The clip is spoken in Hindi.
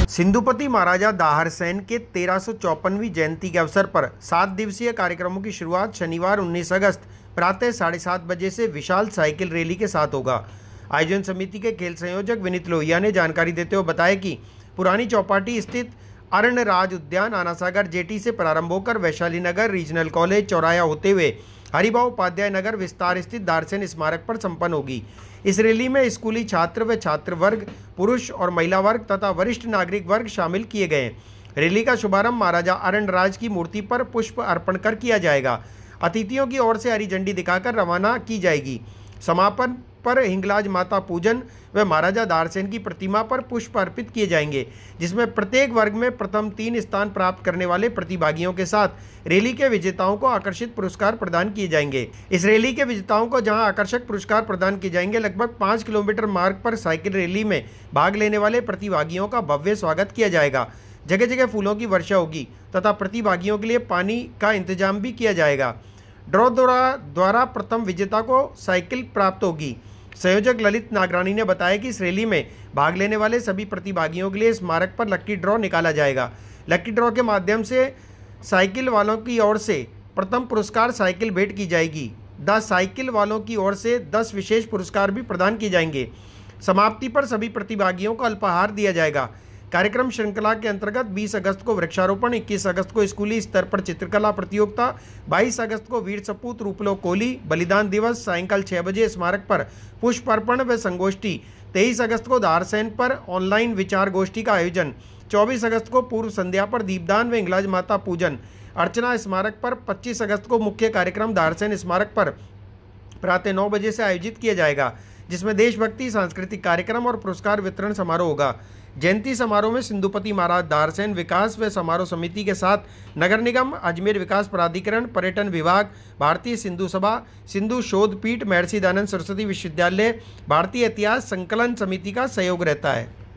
सिंधुपति महाराजा दाहरसेन के 1354वीं जयंती के अवसर पर 7 दिवसीय कार्यक्रमों की शुरुआत शनिवार 19 अगस्त प्रातः 7:30 बजे से विशाल साइकिल रैली के साथ होगा। आयोजन समिति के खेल संयोजक विनीत लोहिया ने जानकारी देते हुए बताया कि पुरानी चौपाटी स्थित अरण्य राज उद्यान आनासागर जेटी से प्रारंभ होकर वैशाली नगर रीजनल कॉलेज चौराया होते हुए हरिभाऊ उपाध्याय नगर विस्तार स्थित दारसेन स्मारक पर संपन्न होगी। इस रैली में स्कूली छात्र व छात्र वर्ग, पुरुष और महिला वर्ग तथा वरिष्ठ नागरिक वर्ग शामिल किए गए हैं। रैली का शुभारंभ महाराजा अरण्यराज की मूर्ति पर पुष्प अर्पण कर किया जाएगा। अतिथियों की ओर से हरी झंडी दिखाकर रवाना की जाएगी। समापन पर हिंगलाज माता पूजन व महाराजा दारसेन की प्रतिमा पर पुष्प अर्पित किए जाएंगे, जिसमें प्रत्येक वर्ग में प्रथम 3 स्थान प्राप्त करने वाले प्रतिभागियों के साथ रैली के विजेताओं को आकर्षित पुरस्कार प्रदान किए जाएंगे। इस रैली के विजेताओं को जहां आकर्षक पुरस्कार प्रदान किए जाएंगे, लगभग 5 किलोमीटर मार्ग पर साइकिल रैली में भाग लेने वाले प्रतिभागियों का भव्य स्वागत किया जाएगा। जगह जगह फूलों की वर्षा होगी तथा प्रतिभागियों के लिए पानी का इंतजाम भी किया जाएगा। ड्रॉ द्वारा प्रथम विजेता को साइकिल प्राप्त होगी। संयोजक ललित नागरानी ने बताया कि इस रैली में भाग लेने वाले सभी प्रतिभागियों के लिए स्मारक पर लक्की ड्रॉ निकाला जाएगा। लक्की ड्रॉ के माध्यम से साइकिल वालों की ओर से प्रथम पुरस्कार साइकिल भेंट की जाएगी। 10 साइकिल वालों की ओर से 10 विशेष पुरस्कार भी प्रदान किए जाएंगे। समाप्ति पर सभी प्रतिभागियों को अल्पाहार दिया जाएगा। कार्यक्रम श्रृंखला के अंतर्गत 20 अगस्त को वृक्षारोपण, 21 अगस्त को स्कूली स्तर पर चित्रकला प्रतियोगिता, 22 अगस्त को वीर सपूत रूपलो कोहली बलिदान दिवस सायंकाल 6 बजे स्मारक पर पुष्प अर्पण व संगोष्ठी, 23 अगस्त को दारसेन पर ऑनलाइन विचार गोष्ठी का आयोजन, 24 अगस्त को पूर्व संध्या पर दीपदान व हिंगलाज माता पूजन अर्चना स्मारक पर, 25 अगस्त को मुख्य कार्यक्रम दारसेन स्मारक पर प्रातः 9 बजे से आयोजित किया जाएगा, जिसमें देशभक्ति, सांस्कृतिक कार्यक्रम और पुरस्कार वितरण समारोह होगा। जयंती समारोह में सिंधुपति महाराज दारसेन विकास व समारोह समिति के साथ नगर निगम, अजमेर विकास प्राधिकरण, पर्यटन विभाग, भारतीय सिंधु सभा, सिंधु शोध पीठ, महर्षि दयानंद सरस्वती विश्वविद्यालय, भारतीय इतिहास संकलन समिति का सहयोग रहता है।